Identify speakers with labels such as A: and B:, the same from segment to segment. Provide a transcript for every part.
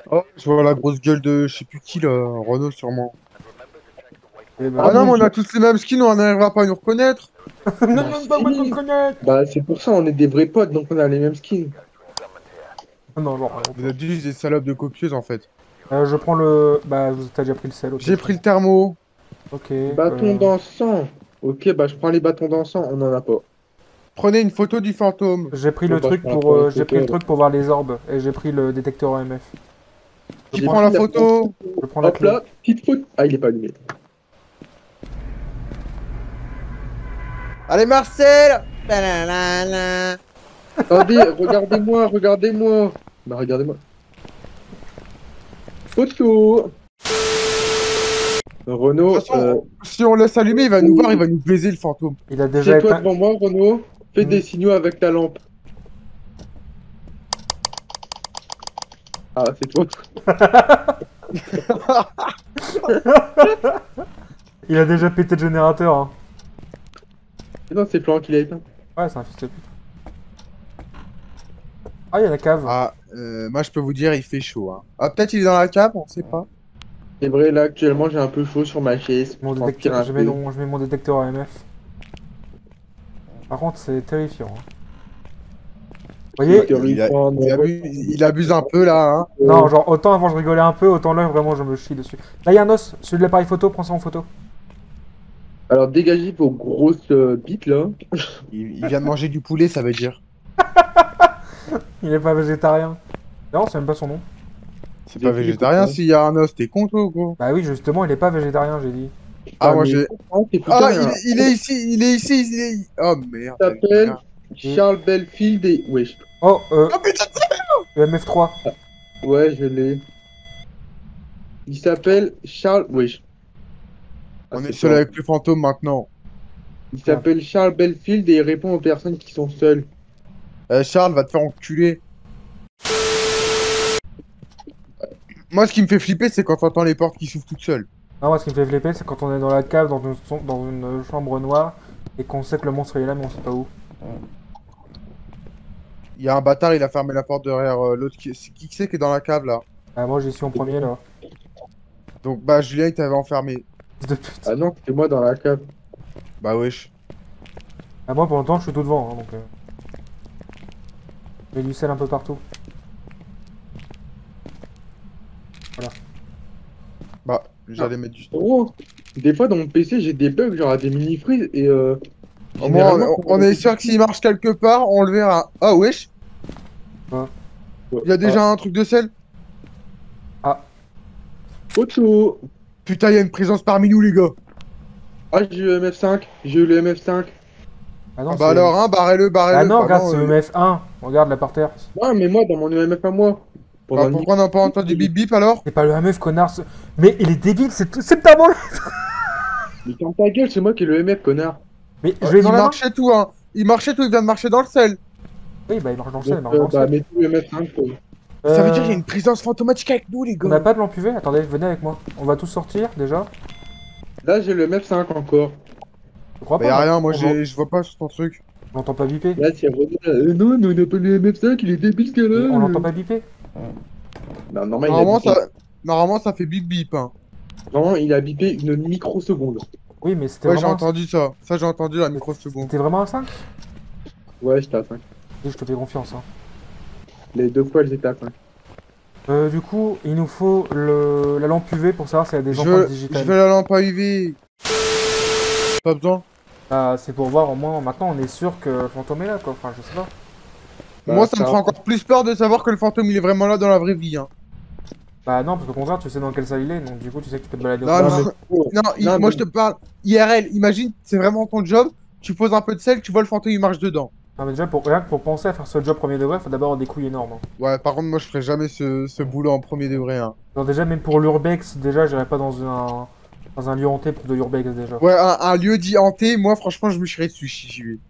A: Oh, je vois la grosse gueule de je sais plus qui là, Renault sûrement.
B: Eh
A: Ah
B: ben...
A: non, mais on a tous les mêmes skins, on n'arrivera pas à nous reconnaître.
B: Non,
C: Bah
B: non, pas moi de me
C: si.
B: connaître.
C: Bah c'est pour ça, on est des vrais potes, donc on a les mêmes skins.
B: Non, genre, vraiment
A: Vous
B: pas.
A: êtes juste des salopes de copieuses en fait.
B: Je prends le... Bah, t'as déjà pris le sel, ok,
A: J'ai
B: très
A: pris le
B: bien.
A: thermo.
B: Ok,
C: Bâton d'encens. Ok, bah je prends les bâtons d'encens, on en a pas.
A: Prenez une photo du fantôme.
B: j'ai pris
C: Bon
B: le
C: bah je
B: truc
C: prends la
B: pour...
C: première
B: j'ai pris
C: photo
B: le
C: alors.
B: truc pour voir les orbes, et j'ai pris le détecteur EMF. Je
A: Qui
C: J'ai
B: prends,
A: prend
C: pris
A: la
C: la première
A: photo?
C: photo.
B: je prends la
C: Hop
B: clé.
C: là, petite photo. Ah, il est pas allumé.
A: Allez Marcel! Talalala.
C: Attendez, regardez-moi, regardez-moi. Bah regardez-moi. Photo.
A: De toute
C: Renaud,
A: façon, si on laisse allumer, il va nous voir, il va nous baiser le fantôme.
B: Il a déjà
C: c'est toi
B: éteint...
C: devant moi, Renaud. Fais
B: Hmm.
C: des signaux avec ta lampe. Ah, c'est toi.
B: Il a déjà pété le générateur, hein.
C: Non, c'est Florent qui l'a éteint.
B: Ouais, c'est un fils de pute. Ah, il y a la cave.
A: Ah, moi je peux vous dire, il fait chaud. Hein. Ah, peut-être il est dans la cave, on sait pas.
C: C'est vrai, là, actuellement, j'ai un peu chaud sur ma chaise. Je
B: Mon
C: transpire
B: détecteur...
C: un peu.
B: je mets mon détecteur EMF. Par contre, c'est terrifiant, hein. Vous
C: C'est
B: voyez,
C: terrifiant, non.
A: Il abuse un peu là. Hein.
B: non, genre, autant avant je rigolais un peu, autant là, vraiment, je me chie dessus. Là, il y a un os, celui de l'appareil photo, prends ça en photo.
C: Alors, dégagez vos grosses bites, là.
A: Il vient de manger du poulet, ça veut dire.
B: Il est pas végétarien. Non, c'est même pas son nom.
A: C'est
C: J'ai
A: pas
C: pris les
A: végétarien
C: copains.
A: s'il y a un os, t'es con toi, gros.
B: Bah oui, justement, il est pas végétarien, j'ai dit.
A: Ah,
C: Ah,
A: moi
C: mais
A: j'ai.
C: pourquoi t'es
A: Ah,
C: putain, hein.
A: il est ici, il est ici, il est. Oh merde,
C: Il s'appelle
A: merde.
B: Et...
C: Charles Belfield et... Wesh.
B: Oh,
A: Oh putain!
B: EMF3.
C: Ouais, je l'ai. Il s'appelle Charles... Wesh. Ah,
A: On est
C: c'est
A: seul
C: toi.
A: avec le fantôme maintenant.
C: Il
B: Merde.
C: s'appelle Charles Belfield et il répond aux personnes qui sont seules.
A: Charles va te faire enculer. Moi, ce qui me fait flipper, c'est quand t'entends les portes qui s'ouvrent toutes seules.
B: Non, moi, ce qui me fait flipper, c'est quand on est dans la cave, dans une chambre noire, et qu'on sait que le monstre il est là, mais on sait pas où.
A: Il y a un bâtard, il a fermé la porte derrière l'autre. Qui c'est qui est dans la cave là?
B: Ah, moi, j'y suis en premier, là.
A: Donc, bah, Julien, il t'avait enfermé.
B: Fils de pute.
C: Ah non, c'était moi dans la cave.
A: Bah, wesh.
B: Ah, moi, pour l'instant, je suis tout devant, hein, donc... Il y a du sel un peu partout.
A: Bah, j'allais mettre du.
C: Oh, des fois dans mon PC, j'ai des bugs, genre des mini-freeze et
A: Au moins,
C: généralement,
A: on est sûr que s'il marche quelque part, on le verra. Ah, wesh.
B: Quoi?
A: Il y a déjà un truc de sel.
C: Photo.
A: Putain, il y a une présence parmi nous, les gars.
C: Ah, j'ai eu le MF5. J'ai eu le MF5.
B: Ah non,
A: Ah, bah alors, hein, barrez-le,
B: Ah
A: barrez-le.
B: non,
A: Bah
B: regarde,
A: non,
B: c'est EMF1. Regarde là par terre.
C: Non, mais moi, dans mon EMF à moi.
A: bah,
C: Pendant une
A: pourquoi on n'a pas entendu bip bip alors?
B: C'est pas le meuf, connard. Mais il est débile, c'est ta banlieue.
C: Mais ferme ta gueule, c'est moi qui ai le MF, connard.
B: Mais je l'ai
A: Il
B: dans la main.
A: marchait tout, hein. Il marchait tout, il vient de marcher dans le sel.
B: Oui, bah il marche dans le ciel, il
C: Donc,
B: marche dans le
C: bah,
B: ciel.
C: mettez le MF5. Quoi.
A: Ça veut dire qu'il y a une présence fantomatique avec nous, les
B: On n'a
A: gars.
B: pas de lampe UV. Attendez, venez avec moi. On va tous sortir déjà.
C: Là, j'ai le MF5 encore.
B: Je crois
A: Bah,
B: pas.
A: y a rien,
B: on-
A: moi,
B: on-
A: je vois pas sur ton truc.
B: On l'entend pas biper.
C: Là, c'est Renaud. Non, non, on n'a pas le MF5, il est débile ce
B: Mais
C: gars-là.
B: on l'entend pas biper.
C: Non, normal,
A: Normalement,
C: il a bipé.
A: Normalement, ça fait bip bip, hein.
C: Normalement, il a bipé une microseconde.
B: Oui, mais c'était
A: Ouais, j'ai
B: vraiment.
A: entendu ça. Ça, j'ai entendu la microseconde.
B: C'était vraiment un 5.
C: Ouais, j'étais à 5.
B: Oui, je te fais confiance. Hein.
C: Les deux fois, elles étaient à 5.
B: Du coup, il nous faut la lampe UV pour savoir s'il y a des
A: Je
B: empreintes
A: veux,
B: digitales.
A: je veux la lampe à UV. Pas besoin.
B: Bah, c'est pour voir au moins. Maintenant, on est sûr que le fantôme est là, quoi. Enfin, je sais pas.
C: Bah,
A: Moi, ça me
C: ça-
A: fait encore plus peur de savoir que le fantôme, il est vraiment là dans la vraie vie, hein.
B: Bah, non, parce qu'au contraire, tu sais dans quelle salle il est. Donc, du coup, tu sais que tu peux te balader au
A: Non,
B: hasard.
A: non,
C: mais- oh,
A: non,
C: non,
A: moi,
C: mais-
A: je te parle IRL. Imagine, c'est vraiment ton job. Tu poses un peu de sel, tu vois le fantôme, il marche dedans.
B: Non, mais déjà, rien que pour penser à faire ce job premier degré, faut d'abord avoir des couilles énormes. Hein.
A: Ouais, par contre, moi, je ferais jamais ce boulot en premier degré, hein.
B: Genre, déjà, même pour l'urbex, déjà, j'irais pas dans un lieu hanté pour de l'urbex, déjà.
A: Ouais, un lieu dit hanté, moi, franchement, je me chierais dessus si j'y vais.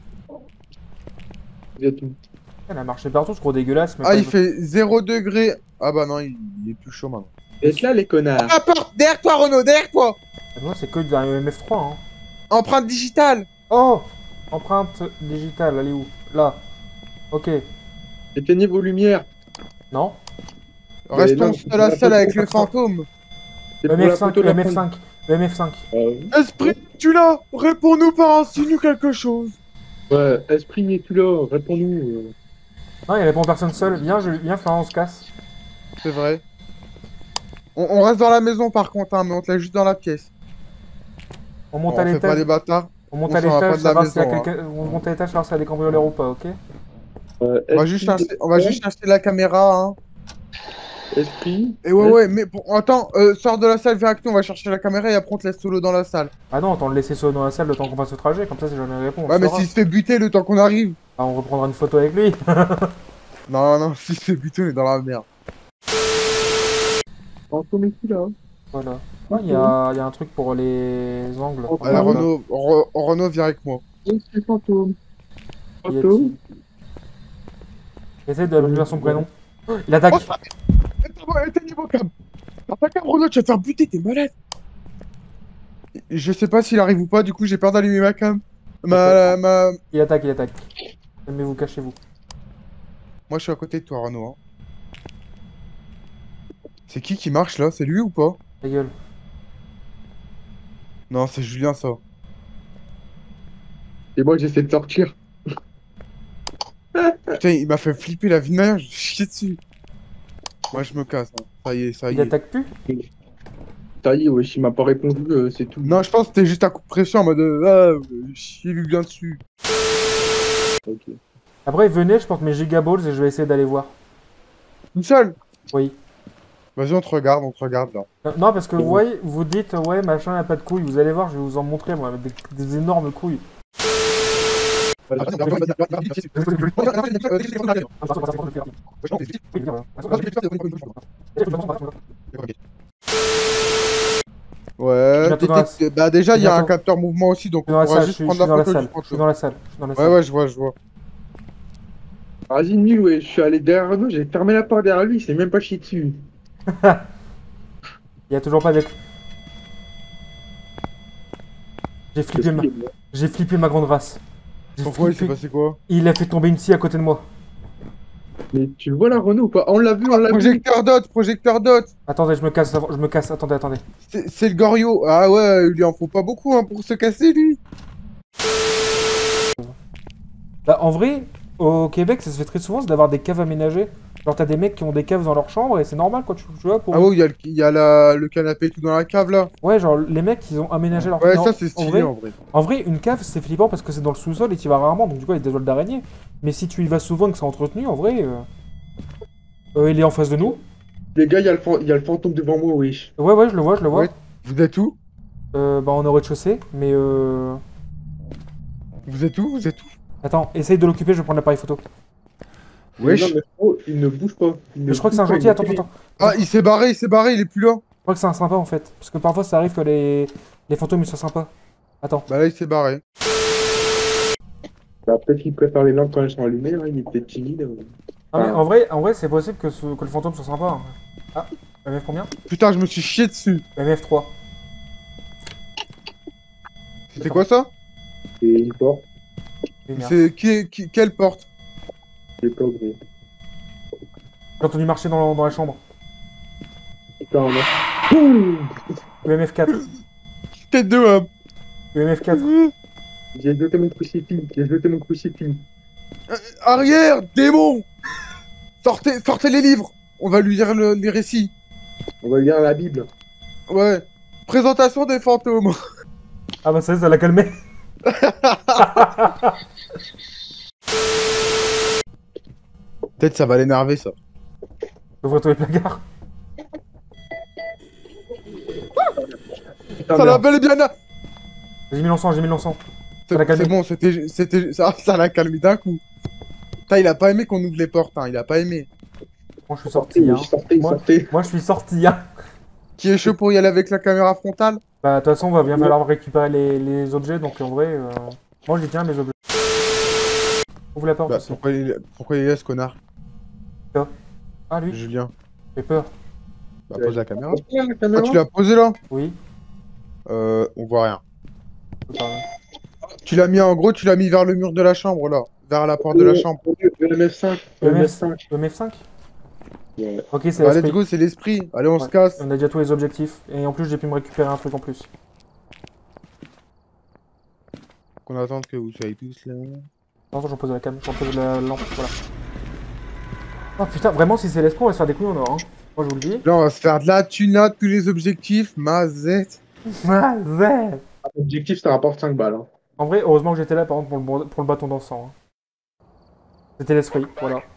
C: Il y a tout.
B: Elle a marché partout, ce gros dégueulasse. Mais
A: Ah,
B: pas-
A: il fait 0 degré. Ah bah non, il est plus chaud maintenant.
C: Vous êtes là, les connards.
A: Ah, porte! Derrière toi, Renaud, derrière toi!
B: Moi, c'est que d'un EMF3. Hein.
A: Empreinte digitale!
B: Oh, empreinte digitale, elle est où? Là. Ok.
C: Éteignez vos lumières.
B: Non.
A: Restons
C: non,
A: seul à seul avec le fantôme.
C: C'est pour la
B: EMF5,
C: photo de la fin.
B: EMF5, EMF5.
A: Esprit, tu l'as? Réponds-nous par un signe ou quelque chose.
C: Ouais, esprit, es-tu là? Réponds-nous.
B: Non, il répond personne seule. Viens, Florent, on se casse.
A: C'est vrai. On reste dans la maison par contre, hein, mais on te laisse juste dans la pièce.
B: On monte
A: On
B: à
A: fait pas
B: l'étage.
A: les bâtards.
B: On monte
A: on
B: à
A: s'en va pas
B: l'étage,
A: de la
B: savoir s'il y a
A: maison,
B: quelqu'un. On monte à l'étage, savoir s'il y a des cambrioleurs ou pas, ok?
A: On va juste acheter la caméra, hein.
C: Esprit.
A: Et ouais, mais bon, attends, sors de la salle, viens avec nous, on va chercher la caméra et après on te laisse solo dans la salle.
B: Ah non, attends, le laisser solo dans la salle le temps qu'on fasse le trajet, comme ça, si jamais il répond, on
A: Ouais, mais
B: saura.
A: s'il se fait buter le temps qu'on arrive.
B: Ah, on reprendra une photo avec lui.
A: Non, s'il se fait buter, on est dans la merde.
C: Fantôme, es-tu là?
B: Voilà. Ouais, il y a un truc pour les angles.
C: Oh,
A: Allez,
C: Ah,
A: Renaud, viens avec moi.
C: Je suis fantôme.
B: Y a-t-il
C: Fantôme.
B: Essaye de retenir son prénom. Il attaque.
A: Oh, éteignez vos câbles. T'as câble, Renaud, tu vas te faire buter, t'es malade. Je sais pas s'il arrive ou pas, du coup j'ai peur d'allumer ma cam. Ma...
B: Il attaque. Calmez-vous, cachez-vous.
A: Moi je suis à côté de toi, Renaud. Hein. C'est qui marche là? C'est lui ou pas?
B: Ta gueule.
A: Non, c'est Julien ça.
C: Et moi, j'essaie de sortir.
A: Putain, il m'a fait flipper la vie de ma mère, je chier dessus. Moi je me casse, hein. Ça y est.
B: Il attaque plus?
C: Ça y est, wesh, il m'a pas répondu, c'est tout.
A: Non, je pense que c'était juste un coup de pression en mode chier lui bien dessus.
C: Ok.
B: Après, venez, je porte mes gigaballs et je vais essayer d'aller voir.
A: Une seule?
B: Oui.
A: Vas-y, on te regarde là.
B: Non, parce que vous voyez, vous dites, ouais, machin, il a pas de couilles. Vous allez voir, je vais vous en montrer, moi, avec des énormes couilles.
A: Ouais,
B: Bientôt dans la-
A: bah déjà il y a un
B: Bientôt.
A: capteur mouvement aussi, donc
B: Je suis dans
A: on
B: la
A: pourra
B: salle,
A: juste
B: je
A: prendre
B: suis
A: la
B: dans la
A: photo
B: salle,
A: du
B: je
A: fantôme.
B: suis dans la salle, je suis dans la
A: Ouais,
B: salle.
A: je vois.
C: Vas-y, nul, ouais, je suis allé derrière Renaud, j'ai fermé la porte derrière lui, il s'est même pas chié dessus.
B: Il y a toujours pas avec. J'ai flippé ma grande race. J'ai
A: Pourquoi il s'est
B: flippé.
A: passé quoi?
B: Il a fait tomber une scie à côté de moi.
C: Mais tu le vois là, Renaud, ou pas? On l'a vu.
A: Projecteur dot.
B: Attendez, je me casse, attendez.
A: C'est le Gorio. Ah ouais, il lui en faut pas beaucoup hein, pour se casser lui.
B: Bah, en vrai, au Québec, ça se fait très souvent, c'est d'avoir des caves aménagées. Genre, t'as des mecs qui ont des caves dans leur chambre et c'est normal, quoi, tu vois, pour
A: Ah
B: eux.
A: ouais, il y a le canapé et tout dans la cave là.
B: Ouais, genre, les mecs, ils ont aménagé leur
A: Ouais,
B: Non,
A: ça c'est stylé en vrai.
B: En vrai, une cave, c'est flippant parce que c'est dans le sous-sol et tu y vas rarement, donc du coup, il y a des toiles d'araignée. Mais si tu y vas souvent et que c'est entretenu, en vrai, il est en face de nous.
C: Les gars, il y a le fantôme devant moi, wesh.
B: Ouais, je le vois.
A: Ouais. Vous êtes où?
B: Bah, on est au rez-de-chaussée, mais
A: Vous êtes où?
B: Attends, essaye de l'occuper, je vais prendre l'appareil photo.
A: Wesh.
C: Non, mais oh, il ne bouge pas.
B: Mais je crois que c'est un gentil, attends.
A: Ah, il s'est barré, il est plus là.
B: Je crois que c'est un sympa en fait. Parce que parfois ça arrive que les fantômes ils soient sympas. Attends.
A: Bah là, il s'est barré.
C: Bah, peut-être qu'il préfère les lampes quand elles sont allumées, hein, il est peut-être timide.
B: Ah, mais en vrai c'est possible que le fantôme soit sympa. Hein. Ah, MF combien?
A: Putain, je me suis chié dessus.
B: MF3.
A: C'était quoi ça?
C: Et il porte,
A: C'est quelle porte?
C: il est pas gros.
B: J'ai entendu marcher dans la chambre.
C: Putain, on a...
B: Le MF4.
A: Tête de homme.
B: Le MF4.
C: J'ai jeté mon crucifix.
A: Arrière, démon. Sortez les livres. On va lui lire les récits.
C: On va lire la Bible.
A: Ouais. Présentation des fantômes.
B: Ah bah ça l'a calmé.
A: Peut-être ça va l'énerver ça.
B: Ouvre-toi les placards.
C: Putain,
A: Ça
C: merde.
A: l'a bel et bien.
B: J'ai mis l'encens. Ça l'a calmé.
A: C'est bon, ça l'a calmé d'un coup. Putain, il a pas aimé qu'on ouvre les portes, hein. Il a pas aimé.
B: Moi je suis sorti. Hein.
C: Sortez.
B: Moi je suis sorti. Hein.
A: Qui est chaud pour y aller avec la caméra frontale?
B: Bah de toute façon on va bien falloir récupérer les objets donc en vrai. Moi j'y tiens mes objets. Ouvre la porte
A: Bah,
B: aussi.
A: pourquoi il est ce connard?
B: Ah lui,
A: Julien.
B: j'ai peur.
A: Bah, pose la caméra.
C: La
A: Ah,
C: caméra.
A: tu l'as posé là?
B: Oui.
A: On voit rien.
B: Pardon.
A: Tu l'as mis vers le mur de la chambre là. Vers la porte de la chambre.
C: Le MF5.
B: Le MF5. Ok, c'est
A: Bah, let's
B: l'esprit.
A: go, c'est l'esprit. Allez, on se
B: Ouais.
A: casse.
B: On a déjà tous les objectifs. Et en plus, j'ai pu me récupérer un truc en plus.
A: Qu'on attende que vous soyez tous là.
B: Attends, j'en pose la cam, j'en pose la lampe, voilà. Oh putain, vraiment, si c'est l'esprit, on va se faire des couilles en or, hein. Moi, je vous le dis.
A: Là, on va se faire de la thune là, tous les objectifs. Mazette.
B: Ah, ouais.
C: L'objectif, ça rapporte 5 balles. Hein.
B: En vrai, heureusement que j'étais là, par contre, pour le bâton dansant. Hein. C'était l'esprit, voilà.